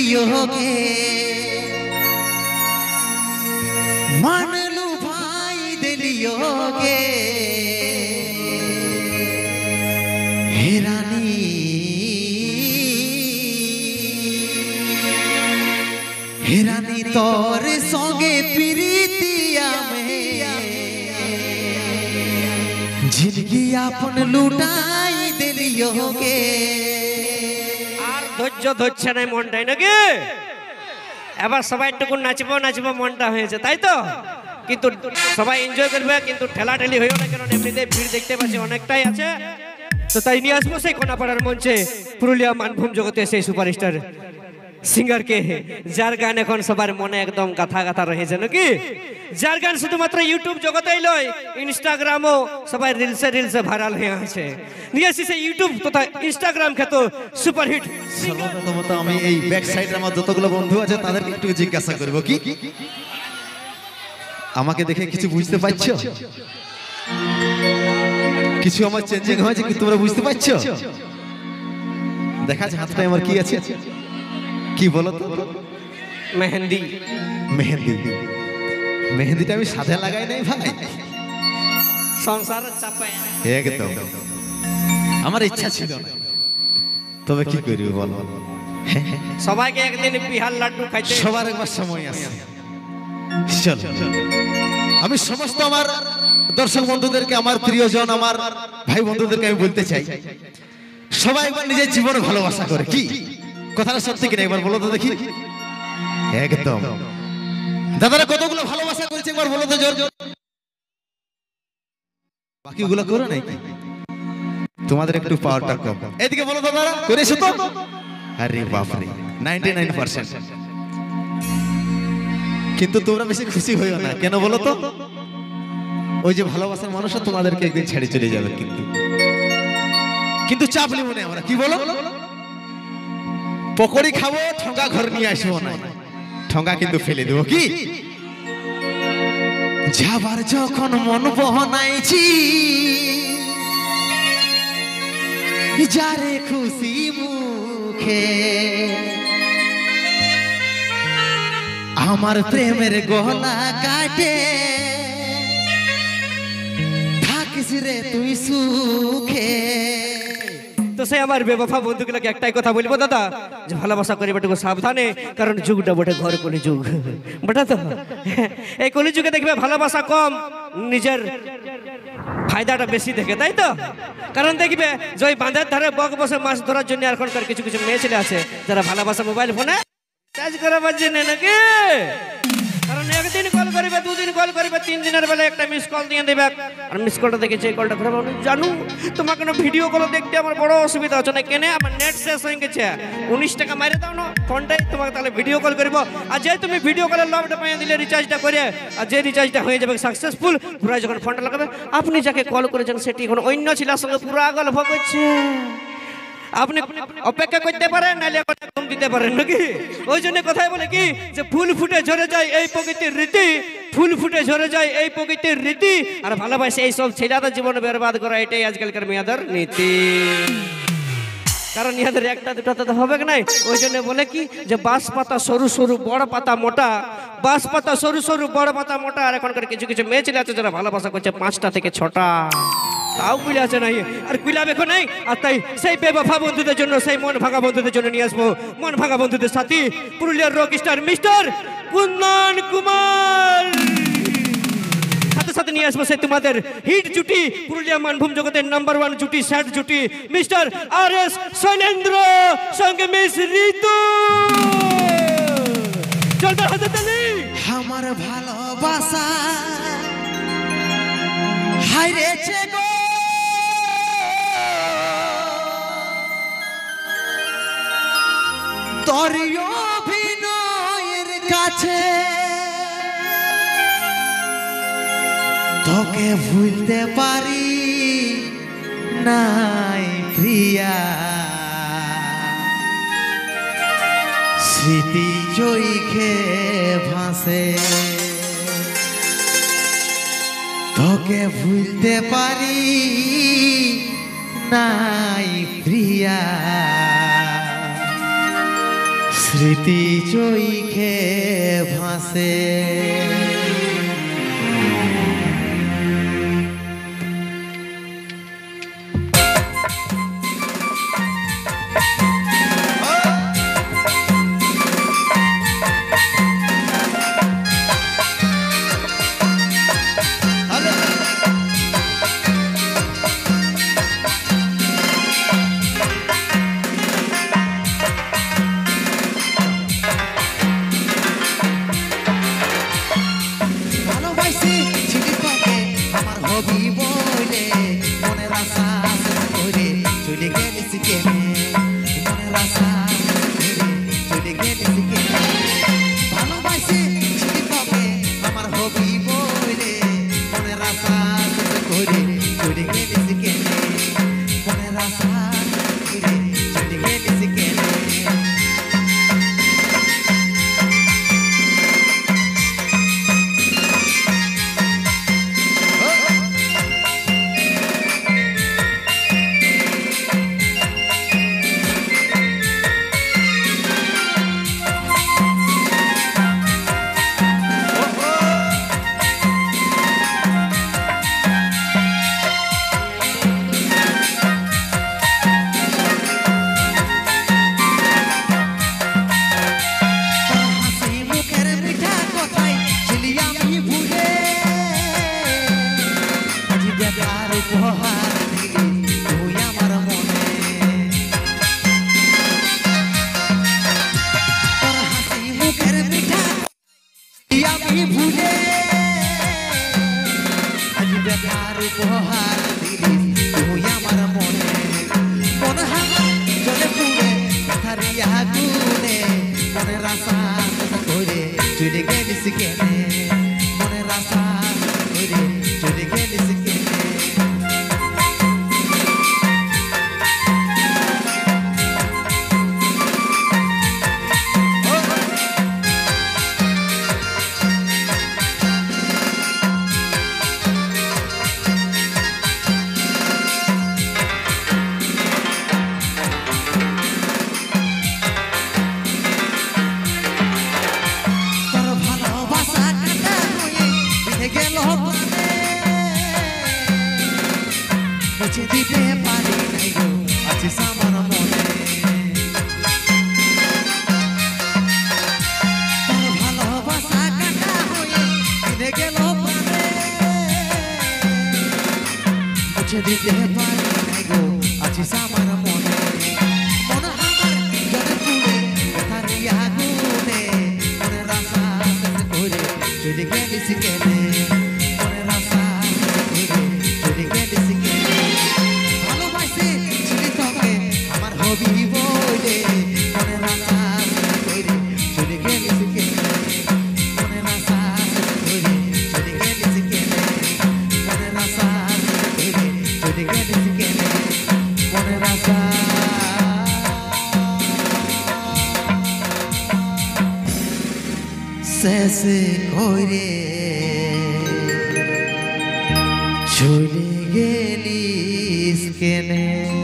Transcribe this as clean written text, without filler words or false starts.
दिलियो गे मानलू भाई दिलियो गे हेरानी हेरानी तोर संगे प्रीतिया में जिंदगी अपन लुटाई दिलियो गे ধৈর্য ধরছে না মনটাই নাকি এবার সবাই একটু নাচবো নাচবো মনটা হয়েছে তাই তো কিন্তু সবাই এনজয় করবে কিন্তু ঠেলাঠেলি হইও না কারণ এমনিতে ভিড় দেখতে পাচ্ছি অনেকটাই আছে তো তাই নিয়ে আসবো সেই কোনাপাড়ার মঞ্চে পুরুলিয়া মানভূম জগতে সেই সুপারস্টার সিঙ্গার কে যার গান এখন সবার মনে একদম গাথা গাথা রয়েছে নাকি যার গান শুধুমাত্র ইউটিউব জগতেই নয় ইনস্টাগ্রামও সবাই রিলসে ভাইরাল হয়ে আছে নিয়ে আসি সেই ইউটিউব তথা ইনস্টাগ্রাম খ্যাত সুপারহিট সর্বপ্রথমত আমি এই ব্যাক সাইডে আমার যতগুলো বন্ধু আছে তাদেরকে একটু জিজ্ঞাসা করব কি আমাকে দেখে কিছু বুঝতে পারছো কিছু আমার চেঞ্জিং হয়েছে কি তোমরা বুঝতে পারছো দেখা যায় হাতটায় আমার কি আছে কি বলো তো মেহেন্দি মেহেন্দি মেহেন্দিটা আমি সাথে লাগাই নাই ভাই সংসারের চাপে একদম আমার ইচ্ছা ছিল না তবে কি করি বল সবাইকে একদিন বিহার লাড্ডু খাইতে সবার একবার সময় আছে চল আমি সমস্ত আমার দর্শক বন্ধুদেরকে আমার প্রিয়জন আমার ভাই বন্ধুদেরকে আমি বলতে চাই সবাই একবার নিজের জীবনে ভালোবাসা করে কি কথাটা সত্যি কিনা একবার বলো তো দেখি একদম দাদারা কতগুলো ভালোবাসা করেছে একবার বলো তো জোর জোর বাকিগুলো করো নাই তোমাদের একটু পাওয়ারটা কম এদিকে বলো দাদারা করেছো তো আরে বাপ রে 99% কিন্তু তোমরা বেশি খুশি হইও না কেন বলো তো ওই যে ভালোবাসার মানুষটা তোমাদেরকে একদিন ছেড়ে চলে যাবে কিন্তু চাপ নিব না আমরা কি বলো পকোড়ি খাবো ঠঙ্গা ঘর নিয়ে আসবো না ঠঙ্গা কিন্তু ফেলে দেবো কি যাবার যখন মন বহনাইছি যারে খুশি মুখে আমার প্রেমের গলা কাটে থাকিস রে তুই সুখে তো সে আমার বেবফা বন্ধুগুলোকে একটাই কথা বলবো দাদা যে ভালোবাসা করি বেটুকু সাবধানে কারণ যুগটা বটে ঘর কলি যুগ বটে তো এই কলি যুগে দেখবে ভালোবাসা কম নিজের ফায়দাটা বেশি দেখে তাই তো কারণ দেখবে যে ওই বাঁধের ধারে বক বসে মাছ ধরার জন্য এখনকার কিছু কিছু মেয়ে ছেলে আছে যারা ভালোবাসা মোবাইল ফোনে চার্জ করাবার জন্য নাকি কারণ একদিন কল করবে দুদিন কল করবে 3 দিনের বেলা একটা মিস কল দিয়ে দেবে আর মিস কলটা দেখে যে কলটা করে জানু তোমাকে না ভিডিও কল দেখতে আমার বড় অসুবিধা হচ্ছে না কেন আমার নেট শেষ হয়ে গেছে 19 টাকা মাইরে দাও না ফোনটাই তোমাকে তাহলে ভিডিও কল করব আর যে তুমি ভিডিও কলের লবটা পাইয়ে দিলে রিচার্জটা করে আর যে রিচার্জটা হয়ে যাবে সাকসেসফুল পুরো যখন ফোনটা লাগাবে আপনি যাকে কল করেছেন সেটি এখন অন্য ছেলের সঙ্গে পুরো গল্প করছে আপনি অপেক্ষা করতে পারেন নাহলে কম দিতে পারেন নাকি ওই জন্য কথাই বলে কি যে ফুল ফুটে ঝরে যায় এই প্রকৃতির রীতি ফুল ফুটে ঝরে যায় এই প্রকৃতির রীতি আর ভালোবাসে এই সব ছেলেদের জীবন বরবাদ করা এটাই আজকালকার মেয়েদের নীতি কারণ ইহাদের একটা দুটো তো হবে নাই ওই জন্য বলে কি যে বাঁশ পাতা সরু সরু বড় পাতা মোটা বাঁশ পাতা সরু সরু বড় পাতা মোটা আর এখনকার কিছু কিছু মেয়ে ছেলে আছে যারা ভালোবাসা করছে 5টা থেকে 6টা তাও কুইলা আছে নাই আর কুইলা বেখো নাই আর তাই সেই বেবফা বন্ধুদের জন্য সেই মন ভাঙা বন্ধুদের জন্য নিয়ে আসবো মন ভাঙা বন্ধুদের সাথী পুরুলিয়ার rock star mister Kundan Kumar সাথে সাথে নিয়ে আসবো সেই তোমাদের হিট জুটি পুরুলিয়া মানভূম জগতের নাম্বার 1 জুটি স্যাড জুটি মিস্টার আর.এস. শৈলেন্দ্র সঙ্গে মিস ঋতু চলতে হাতে তালি আমার ভালোবাসা হাইরেছে গো তোর অভিনয়ের কাছে তোকে ভুলতে পারি নাই প্রিয়া স্মৃতি চৈখে ভাসে তোকে ভুলতে পারি নাই প্রিয়া স্মৃতি চৈখে ভাসে শেষে করে চলে গেলিস কেনে।